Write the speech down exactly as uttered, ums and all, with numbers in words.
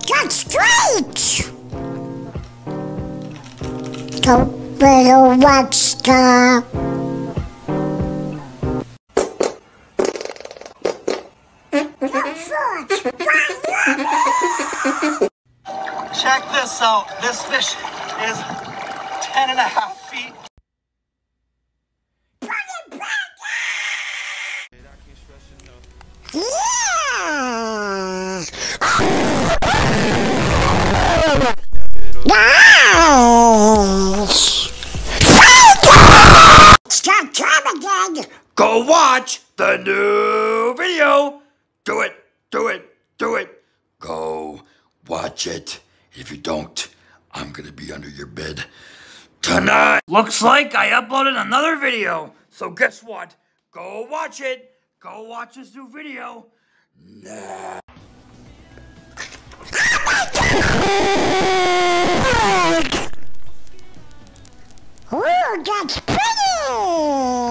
That's great! Go little rockstar. Check this out. This fish is ten and a half feet. Stop trying again. Go watch the new video. Do it, do it, do it. Go watch it. If you don't, I'm gonna be under your bed tonight. Looks like I uploaded another video. So guess what? Go watch it. Go watch this new video. Nah. Ooh, that's pretty!